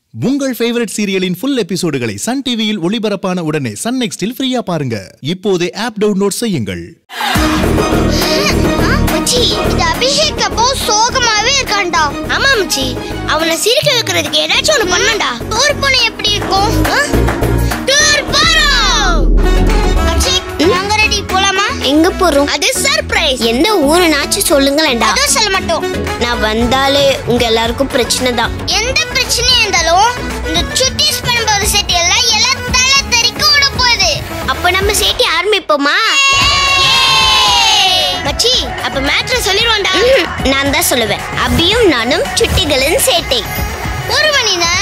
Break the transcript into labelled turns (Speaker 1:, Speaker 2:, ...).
Speaker 1: உங்கள் ஃபேவரட் சீரியலின் ஃபுல் எபிசோடுகளை சன் டிவியில் ஒளிபரப்பான உடனே சன் நெக்ஸ்டில் ஃப்ரீயா பாருங்க. இப்போதே ஆப் டவுன்லோட் செய்யுங்கள்.
Speaker 2: மச்சி, இது அபிஷேக் அப்போ சோகமாவே இருக்கான்டா. ஆமா மச்சி, அவனை சிரிக்க வைக்கிறதுக்கு ஏதாச்சும் ஒன்று பண்ணண்டா. டூர் போன எப்படி இருக்கும்? டூர் போறோம். அபிஷேக், நாங்க ரெடி போலாமா? எங்க போறோம்? அது சர்ப்ரைஸ். எந்த ஊருனாச்சும் சொல்லுங்களேன்டா. அதுவும் சொல்ல மாட்டோம். நான் வந்தாலே உங்க எல்லாருக்கும் பிரச்சனை தான். எந்த பிரச்சனையா இருந்தாலும் இந்த சுட்டிஸ் பண்ணும்போது செட் எல்லாம் தலை தெறிக்க விட போகுது. அப்ப நம்ம சேட்டி ஆரம்பிப்போமா? மச்சி, அப்ப மேட்ரை சொல்லிடுவான்டா. நான் தான் சொல்லுவேன். அபியும் நானும் சுட்டிகளின் சேட்டை. ஒரு மணி நேரம்